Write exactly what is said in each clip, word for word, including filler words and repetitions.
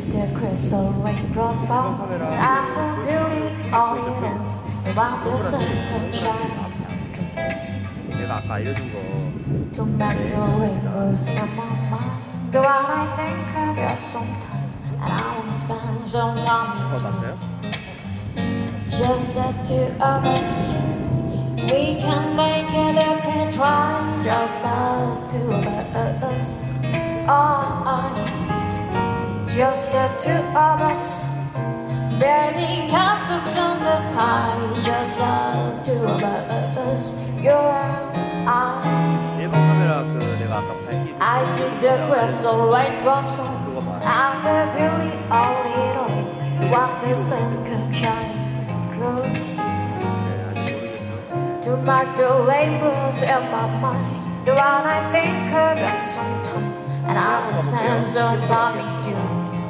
the crystal raindrops fall after beauty all it all. About the sun can shine. 내가 아까 알려준 거. To make the rainbows from my mind. Go out, I think of you sometime, and I wanna spend some time with you. Just the two of us, we can make it if we try. Just the two of us, oh, just the two of us, building castles in the sky. Just the two of us, you and I. 일반 카메라 그 내가 아까 밝기. I see the crystal raindrops fall and the beauty of it all. What the sun can shine. To make the rainbows in my mind, the one I think of you sometime, and I wanna spend some time with you.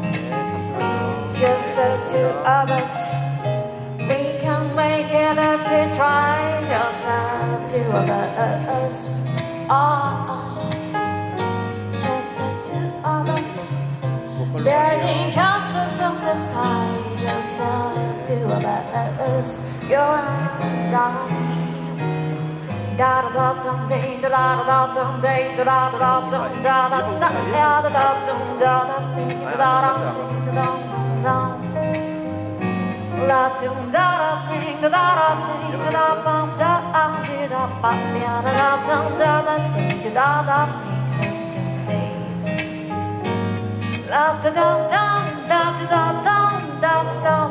Just the two of us, we can make it if we try. Just the two of us, oh, just the two of us, building castles in the sky. Just the two of us, you and I. Da da da dum dee da da da dum dee da da da dum da da da da da da dum da da dee da da da dee da dum dum la dum da da dee da da da dee da da bum da ah dee da ba da da da dum da da dee da da da dee dum dee la da da dum da da da dum da da da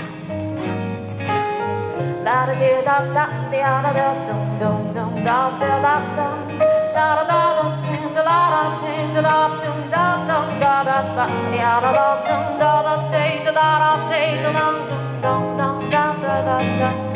la da dee da da dee da da dum dum dum da da da dum da da da da ding da da da ding da da dum da dum da da da da da da dum da da ding da da da ding da dum dum dum da da da da.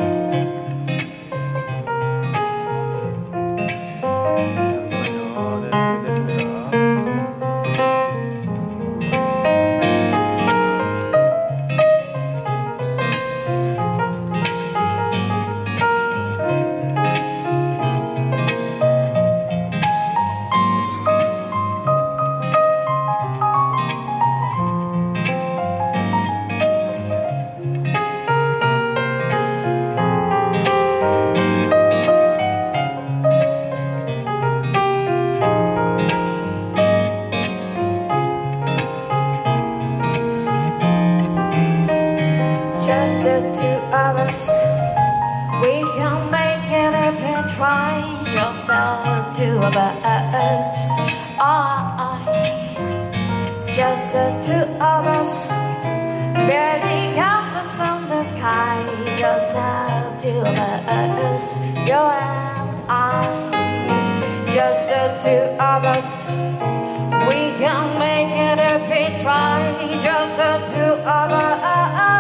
Just the two of us, we can make it if we try. Just the two of us, oh, just the two of us, building castles in the sky. Just the two of us, you and I. Just the two of us, we can make it if we try. Just the two of us.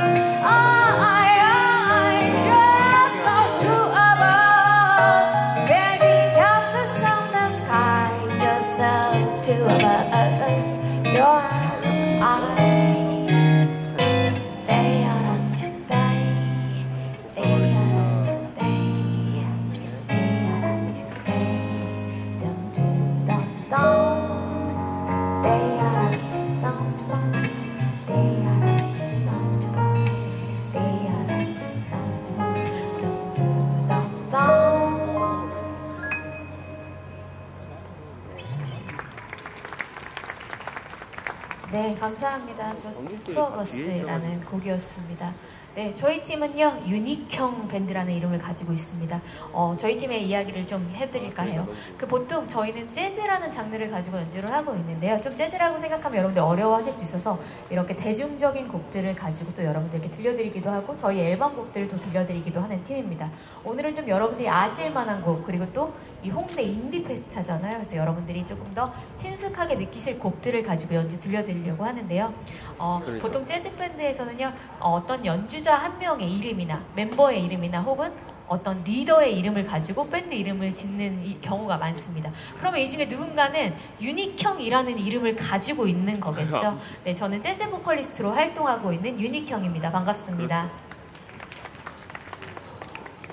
네, 감사합니다. Just Two of Us라는 곡이었습니다. 네, 저희 팀은요 유닉형 밴드라는 이름을 가지고 있습니다. 어, 저희 팀의 이야기를 좀 해드릴까 해요. 그 보통 저희는 재즈라는 장르를 가지고 연주를 하고 있는데요. 좀 재즈라고 생각하면 여러분들 어려워하실 수 있어서 이렇게 대중적인 곡들을 가지고 또 여러분들께 들려드리기도 하고 저희 앨범 곡들을 또 들려드리기도 하는 팀입니다. 오늘은 좀 여러분들이 아실 만한 곡 그리고 또 이 홍대 인디 페스타잖아요. 그래서 여러분들이 조금 더 친숙하게 느끼실 곡들을 가지고 연주 들려드리려고 하는데요. 어, 그러니까. 보통 재즈 밴드에서는요 어, 어떤 연주자 한 명의 이름이나 멤버의 이름이나 혹은 어떤 리더의 이름을 가지고 밴드 이름을 짓는 이 경우가 많습니다. 그러면 이 중에 누군가는 유닉형이라는 이름을 가지고 있는 거겠죠. 네, 저는 재즈 보컬리스트로 활동하고 있는 유닉형입니다. 반갑습니다. 그렇죠.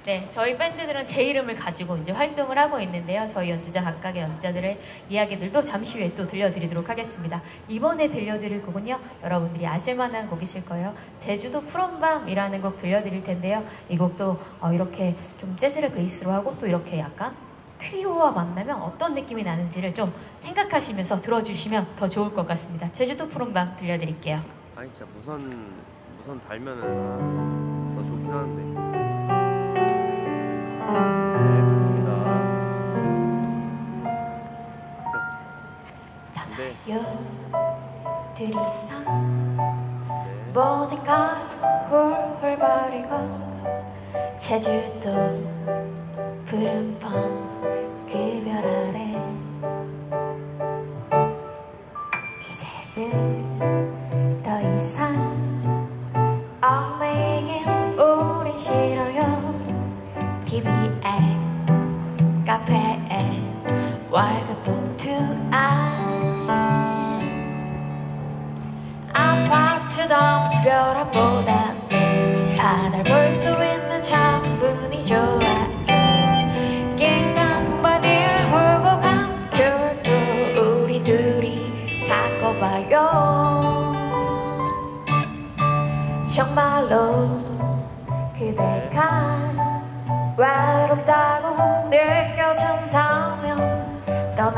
네, 저희 밴드들은 제 이름을 가지고 이제 활동을 하고 있는데요. 저희 연주자 각각의 연주자들의 이야기들도 잠시 후에 또 들려드리도록 하겠습니다. 이번에 들려드릴 곡은요, 여러분들이 아실만한 곡이실 거예요. 제주도 푸른밤이라는 곡 들려드릴 텐데요. 이 곡도 어, 이렇게 좀 재즈를 베이스로 하고 또 이렇게 약간 트리오와 만나면 어떤 느낌이 나는지를 좀 생각하시면서 들어주시면 더 좋을 것 같습니다. 제주도 푸른밤 들려드릴게요. 아니 진짜 무선 무선 달면은 아, 더 좋긴 하는데. 네, 맞습니다. 네. 들이상 모든 걸 훌훌 버리고 제주도 푸른 밤 그 별 아래 이제는 더 이상 얽매이긴 우린 싫어요. 티비에 카페에 월급 봉투안 아파트 덤벼라보다는 바다를 볼 수 있는 창문이 좋아요. 깽강바늘 보고 감귤도 우리 둘이 갖고 봐요. 정말로 그대가 외롭다고 느껴진다면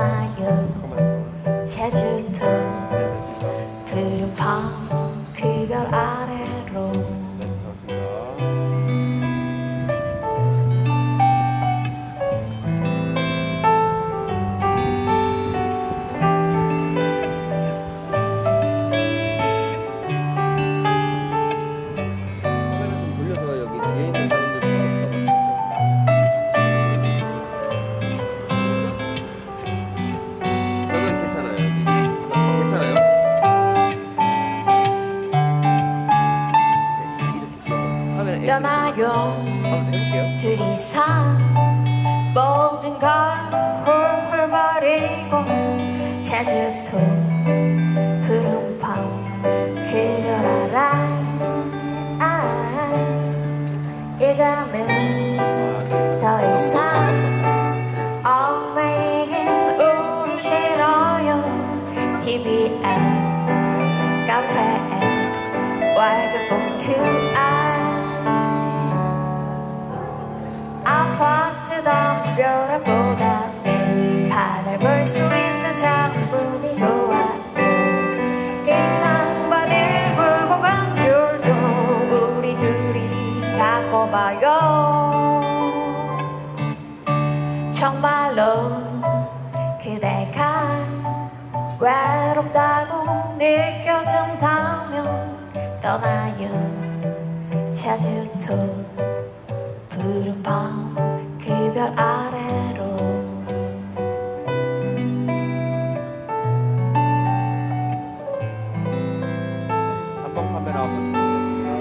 떠나요. 제주도 푸른 밤 그 별 아래로. 떠나요. 둘이서 모든 걸 훌훌 버리고 제주도 푸른 밤 그 별 알아. 아, 이제는 더 이상 얽매이긴 우리 싫어요. 티비에 카페에 월급 봉투 아파트 덤벼라보다는 바다를 볼 수 있는 창문이 좋아요. 깽강바늘 불고 감귤도 우리 둘이 갖고 봐요. 정말로 그대가 외롭다고 느껴진다면 떠나요. 제주도 푸른 밤 그 별 아래로. 한번 카메라 한번 주겠습니다.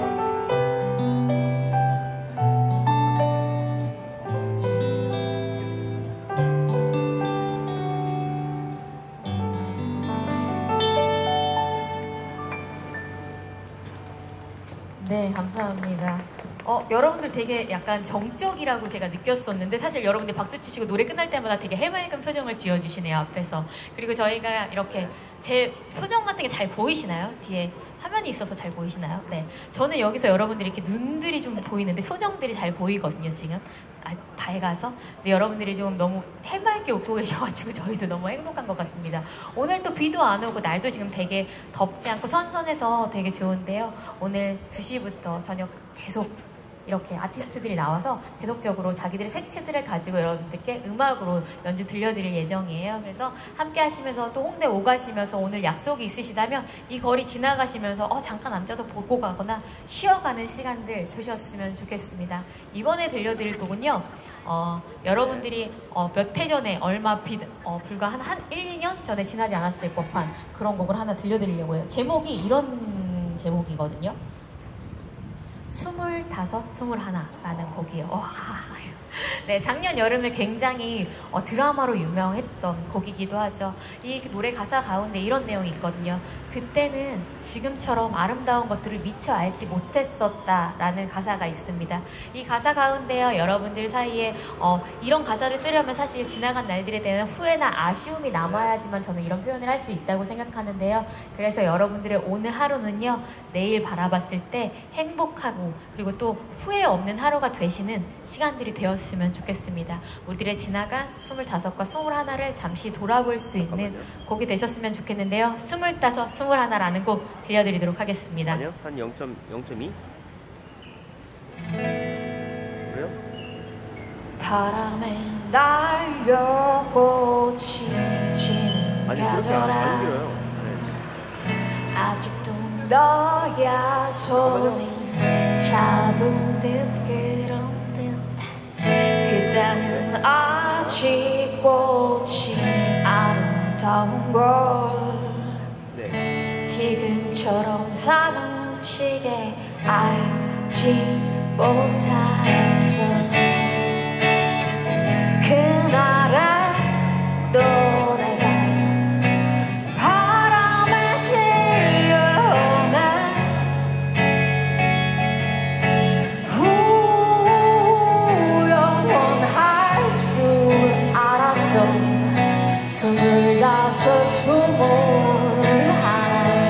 네, 감사합니다. 어, 여러분들 되게 약간 정적이라고 제가 느꼈었는데 사실 여러분들 박수 치시고 노래 끝날 때마다 되게 해맑은 표정을 지어주시네요, 앞에서. 그리고 저희가 이렇게 제 표정 같은 게 잘 보이시나요? 뒤에 화면이 있어서 잘 보이시나요? 네. 저는 여기서 여러분들이 이렇게 눈들이 좀 보이는데 표정들이 잘 보이거든요, 지금. 아, 밝아서. 근데 여러분들이 좀 너무 해맑게 웃고 계셔가지고 저희도 너무 행복한 것 같습니다. 오늘 또 비도 안 오고 날도 지금 되게 덥지 않고 선선해서 되게 좋은데요. 오늘 두 시부터 저녁 계속 이렇게 아티스트들이 나와서 계속적으로 자기들의 색채들을 가지고 여러분들께 음악으로 연주 들려드릴 예정이에요. 그래서 함께 하시면서 또 홍대 오가시면서 오늘 약속이 있으시다면 이 거리 지나가시면서 어, 잠깐 앉아서 보고 가거나 쉬어가는 시간들 되셨으면 좋겠습니다. 이번에 들려드릴 곡은요. 어, 여러분들이 어, 몇 해 전에 얼마 비, 어, 불과 한, 한 일, 이 년 전에 지나지 않았을 법한 그런 곡을 하나 들려드리려고 해요. 제목이 이런 제목이거든요. 스물다섯, 스물하나라는 곡이에요. 와, 네, 작년 여름에 굉장히 어, 드라마로 유명했던 곡이기도 하죠. 이 노래 가사 가운데 이런 내용이 있거든요. 그때는 지금처럼 아름다운 것들을 미처 알지 못했었다라는 가사가 있습니다. 이 가사 가운데요, 여러분들 사이에 어, 이런 가사를 쓰려면 사실 지나간 날들에 대한 후회나 아쉬움이 남아야지만 저는 이런 표현을 할 수 있다고 생각하는데요. 그래서 여러분들의 오늘 하루는요, 내일 바라봤을 때 행복하고 그리고 또 후회 없는 하루가 되시는 시간들이 되었으면 좋겠습니다. 우리들의 지나간 스물다섯과 스물하나를 잠시 돌아볼 수 있는 잠깐만요. 곡이 되셨으면 좋겠는데요. 스물다섯, 스물하나라는 곡 들려드리도록 하겠습니다. 아니요? 한 영 점 이? 그래요? 바람에 날려고 지치는 아니 그렇게 안, 안 길어요. 네. 아직도 너야 손을 잡은 듯 그런 듯 그때는 아직 꽃이 아름다운 걸 네. 지금처럼 사무치게 알지 못했어. 그날의 노래가 바람에 실려오네. 후영원할 줄 알았던 스물다섯 스물하나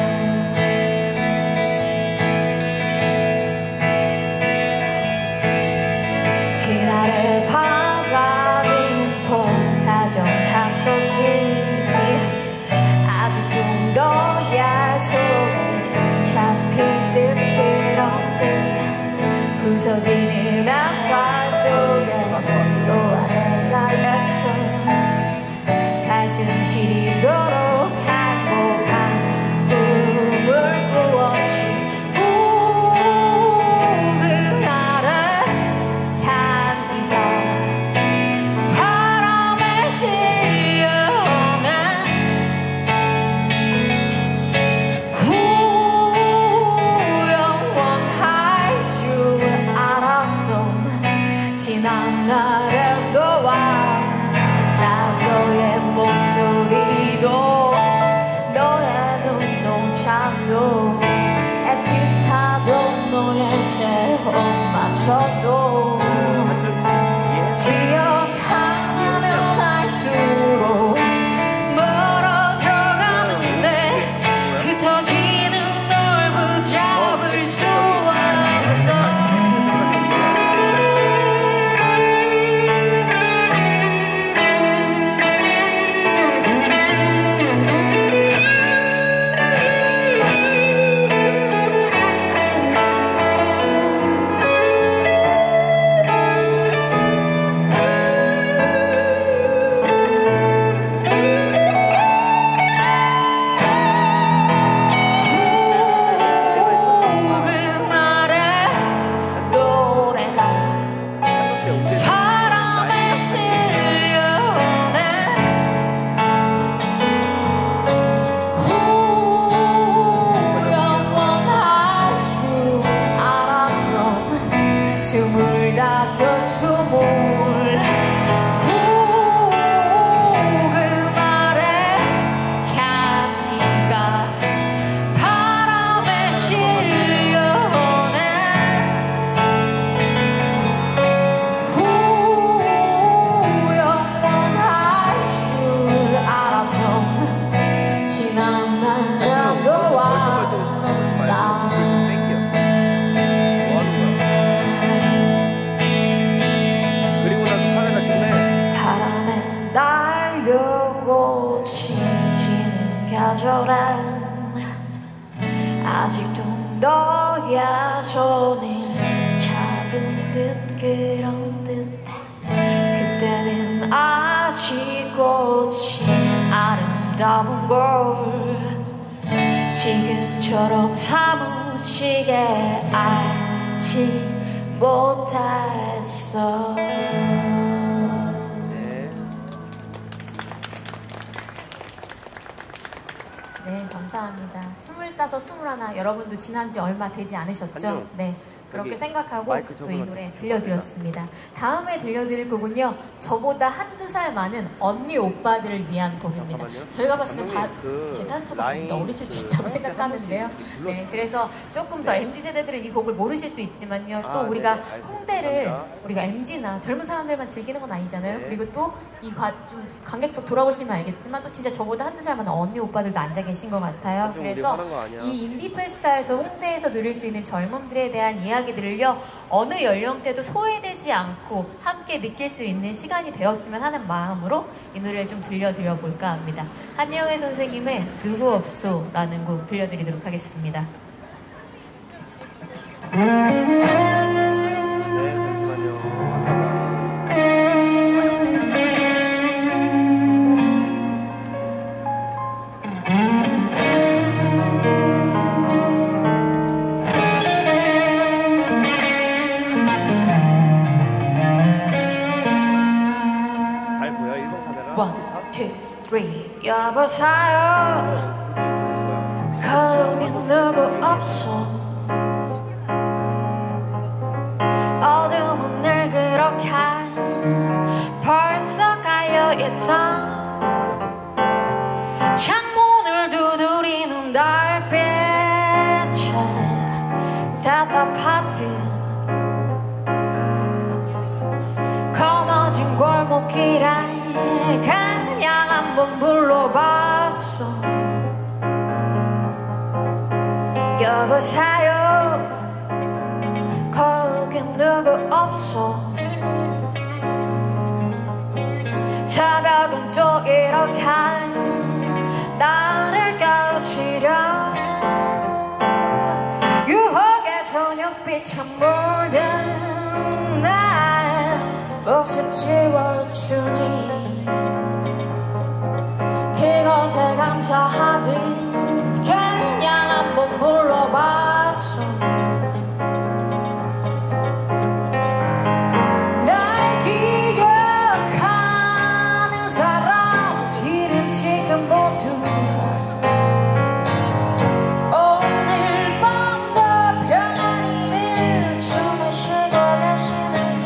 그날의 바다는 폼 다정했었지. 아직도 너의 손에 잡힌 듯 그런 듯 부서지는 햇살 속에 너와 내가 있어. 가슴 시리도록 행복한 꿈을 꾸었지. 오, 그날의 향기가 바람에 실려오네. 후, 영원할 줄 알았던 지난 날의 너와 난 너의 목소리도 너의 눈동자도 애틋하던 너의 체온마저도 기억하면 할수록 멀어져 가는데 흩어지는 널 붙잡을 수 없어. 스물다섯 스물 후 그날의 향기가 바람에 실려오네. 후 영원할 줄 알았던 지난 날의 너와 나 날려고 지치는 계절엔 아직도 너의 손을 잡은 듯 그런 듯 그때는 아직 꽃이 아름다운 걸 지금처럼 사무치게 알지 못했어. 네, 감사합니다. 스물다섯, 스물하나 여러분도 지난 지 얼마 되지 않으셨죠? 한정. 네, 그렇게 생각하고 마이크 또 이 저분한테 노래 주시면 들려드렸습니다. 다음에 들려드릴 곡은요, 저보다 한두 살 많은 언니 오빠들을 위한 곡입니다. 잠깐만요. 저희가 봤을 때 다 감독님, 그 대다수가 좀 더 라인 어리실 수 그 있다고 살짝 생각하는데요. 한 번씩 네, 그래서 조금 더 네. 엠지 세대들은 이 곡을 모르실 수 있지만요. 또 아, 우리가 네네, 알겠습니다. 홍대를 감사합니다. 우리가 엠지나 젊은 사람들만 즐기는 건 아니잖아요. 네. 그리고 또 이 좀 관객석 돌아보시면 알겠지만 또 진짜 저보다 한두 살 많은 언니 오빠들도 앉아 계신 것 같아요. 좀 우리 그래서 화난 거 아니야? 이 인디 페스타에서 홍대에서 누릴 수 있는 젊음들에 대한 이야기들을요, 어느 연령대도 소외되지 않고 함께 느낄 수 있는 시간이 되었으면 하는 마음으로 이 노래를 좀 들려드려 볼까 합니다. 한영애 선생님의 누구 없소 라는 곡 들려드리도록 하겠습니다. 네, 잠시만요. 잠깐만. 잘 보여? 일 번 카메라? One, two, three. 여보세요. 거기 누구 없어. 어둠은 늘 그렇게 벌써 가여있어. 창문을 두드리는 달빛에 답답하듯 검어진 골목길에 그냥 한번 불러봤어. 여보세요. 거기 누구 없어. 새벽은 또 이렇게 나를 깨우치려. 유혹의 저녁빛에 물든 날 모습 지워주니 그것에 감사하듯 그냥 한번 불러봤어. 날 기억하는 사람들은 지금 모두 오늘 밤도 평안히 늘 숨을 쉬고 계시는지.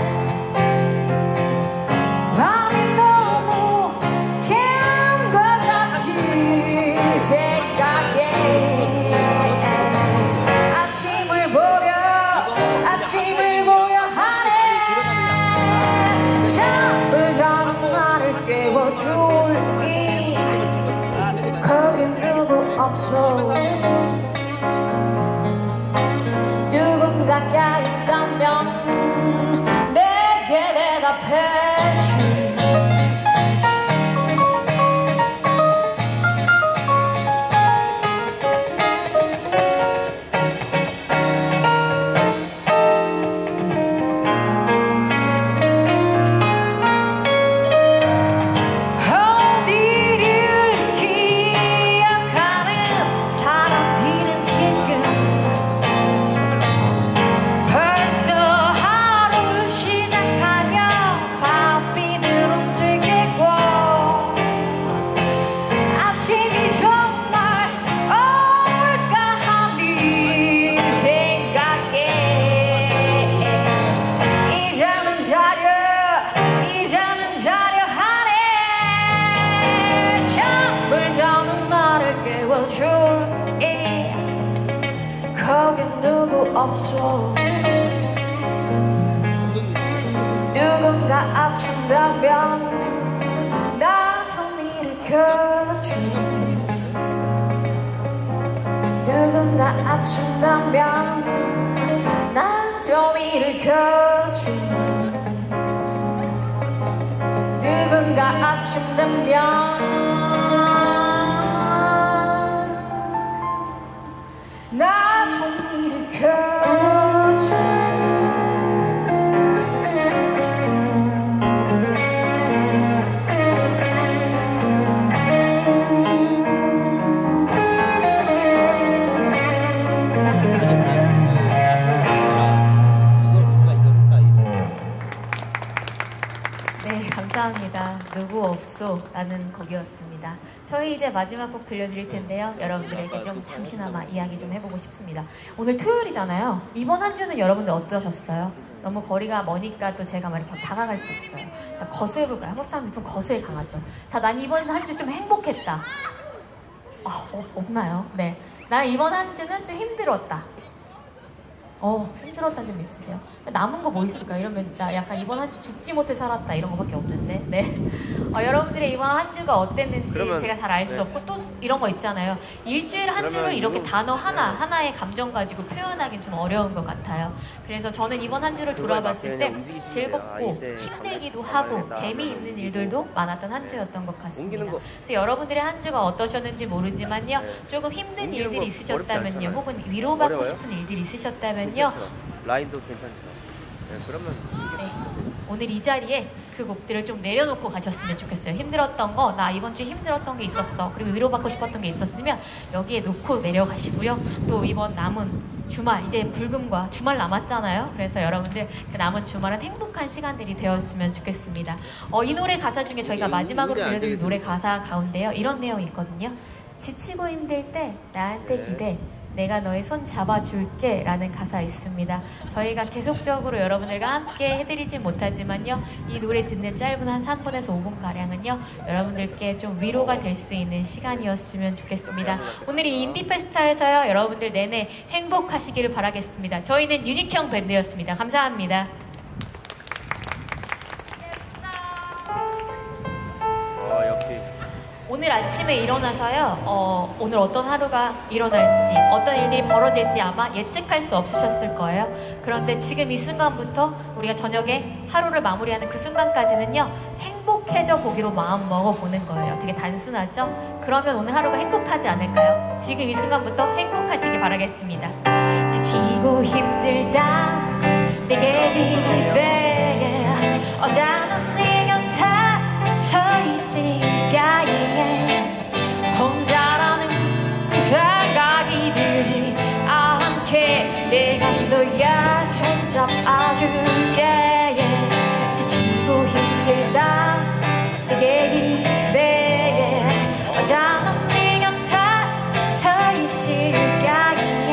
밤이 너무 긴 것 같은 생각에 아침을 보려 아침을 보려 하네. 잠을 자는 나를 깨워줄이 거긴 누구 없어. 누군가가 있다면 내게 대답해줘. 어디를 기억하는 사람들은 지금 벌써 하루를 시작하려 바삐들 움직이고 아침이 정말 올까 하는 생각에 이제는 자려 이제는 자려 하네. 잠을 자는 나를 깨워줄이 거긴 누구 없어. 누군가 아침 되면 나 좀 일으켜줘. 누군가 아침 되면 나 좀 일으켜줘. 누군가 아침 되면 나 좀 일으켜줘. 네, 감사합니다. 누구 없어. 없소라는 곡이었습니다. 저희 이제 마지막 곡 들려드릴 텐데요. 여러분들에게 좀 잠시나마 이야기 좀 해보고 싶습니다. 오늘 토요일이잖아요. 이번 한 주는 여러분들 어떠셨어요? 너무 거리가 머니까 또 제가 막 이렇게 다가갈 수 없어요. 자, 거수해볼까요? 한국 사람들 좀 거수에 강하죠. 자, 난 이번 한 주 좀 행복했다. 아, 어, 없나요? 네. 나 이번 한 주는 좀 힘들었다. 어, 힘들었다는 점 있으세요? 남은 거 뭐 있을까? 이러면 나 약간 이번 한 주 죽지 못해 살았다 이런 거밖에 없는데. 네. 어, 여러분들의 이번 한 주가 어땠는지 그러면, 제가 잘 알 수 네. 없고 또 이런 거 있잖아요. 일주일 한 주를 이렇게 이건, 단어 하나, 네. 하나의 감정 가지고 표현하기는 좀 어려운 것 같아요. 그래서 저는 이번 한 주를 돌아봤을 때 즐겁고 힘들기도 하고 재미있는 일들도 많았던 한 주였던 것 같습니다. 그래서 여러분들의 한 주가 어떠셨는지 모르지만요. 조금 힘든 일들이 있으셨다면요. 혹은 위로받고 어려워요? 싶은 일들이 있으셨다면요. 괜찮죠? 라인도 괜찮죠? 네, 그러면 네. 오늘 이 자리에 그 곡들을 좀 내려놓고 가셨으면 좋겠어요. 힘들었던 거, 나 이번 주에 힘들었던 게 있었어. 그리고 위로받고 싶었던 게 있었으면 여기에 놓고 내려가시고요. 또 이번 남은 주말, 이제 불금과 주말 남았잖아요. 그래서 여러분들 그 남은 주말은 행복한 시간들이 되었으면 좋겠습니다. 어, 이 노래 가사 중에 저희가 마지막으로 들려드린 노래 가사 가운데요. 이런 내용이 있거든요. 지치고 힘들 때 나한테 기대. 내가 너의 손 잡아줄게 라는 가사 있습니다. 저희가 계속적으로 여러분들과 함께 해드리진 못하지만요. 이 노래 듣는 짧은 한 삼 분에서 오 분가량은요. 여러분들께 좀 위로가 될 수 있는 시간이었으면 좋겠습니다. 오늘 이 인디페스타에서요. 여러분들 내내 행복하시기를 바라겠습니다. 저희는 유니형 밴드였습니다. 감사합니다. 어, 역시 오늘 아침에 일어나서요, 어, 오늘 어떤 하루가 일어날지, 어떤 일들이 벌어질지 아마 예측할 수 없으셨을 거예요. 그런데 지금 이 순간부터 우리가 저녁에 하루를 마무리하는 그 순간까지는요, 행복해져 보기로 마음 먹어보는 거예요. 되게 단순하죠? 그러면 오늘 하루가 행복하지 않을까요? 지금 이 순간부터 행복하시기 바라겠습니다. 지치고 힘들다, 내게 기대해, 언제나 네 곁에 서 있을까. 혼자라는 생각이 들지 않게 내가 너의 손 잡아줄게. 지치고 힘들다 내게 기대해, 언제나 네 곁에 서 있을까.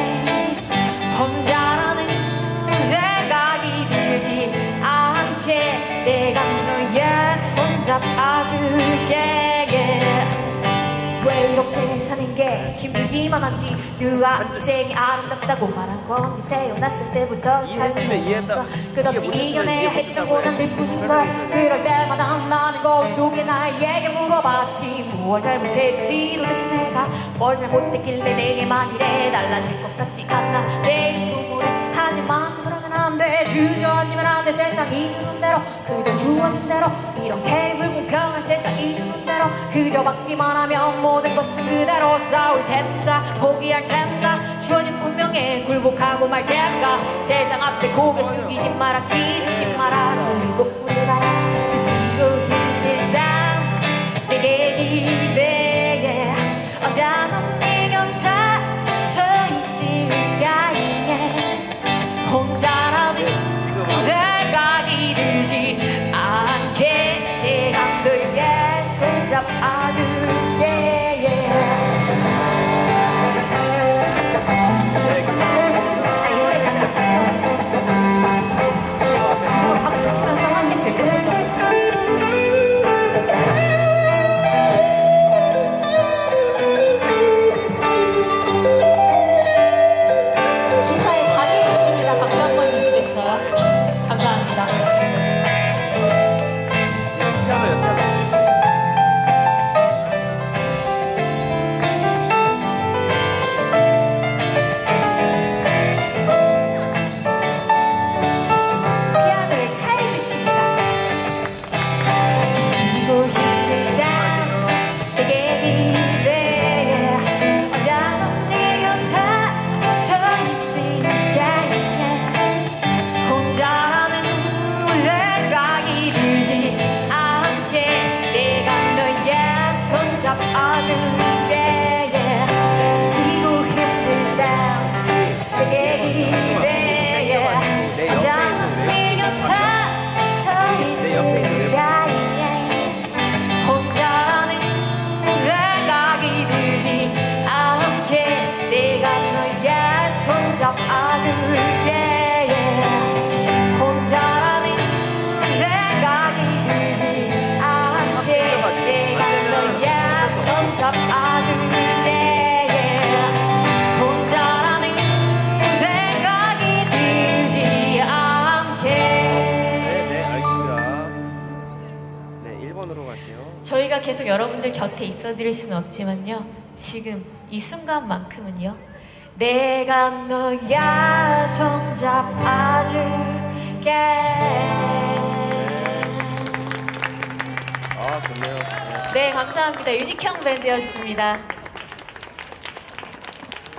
혼자라는 생각이 들지 않게 내가 너의 손 잡아줄게. 왜 이렇게 사는 게 힘들기만 한지, 누가 인생이 아름답다고 말한 건지, 태어났을 때부터 살 수 있는 걸 끝없이 이겨내야 했던 고난들 뿐인걸. 그럴 때마다 나는 거울 속에 나에게 물어봤지. 무얼 잘못했지, 도대체 내가 뭘 잘못했길래 내게만 이래 달라질 것 같지 않아. 내일 또 모레 하지만 그러면 안 돼. 주저앉으면 안 돼. 세상이 주는 대로, 그저 주어진 대로, 이렇게 불공평한 세상이 주는 대로 그저 받기만 하면 모든 것은 그대로. 싸울 텐가 포기할 텐가, 주어진 운명에 굴복하고 말 텐가. 세상 앞에 고개 숙이지 마라, 기죽지 마라. 그리고 우리 봐라, 지치고 힘들다 내게 기대해, 언제나 네 곁에 서 있을까. 혼자라는 생각이 들지 않게 내가 너의 손 잡아줄게. 자, 이 노래 다 같이 죠. 지금 박수 치면서 함께 즐겨보죠. 안아줄게 혼자라는 생각이 들지 않게 내가 너의 손 잡아줄게 혼자라는 생각이 들지 않게. 네네 알겠습니다. 네 일 번으로 갈게요. 저희가 계속 여러분들 곁에 있어드릴 수는 없지만요, 지금 이 순간만큼은요, 내가 너야 손 잡아줄게. 아 좋네요. 네. 네, 감사합니다. 유니큐 밴드였습니다.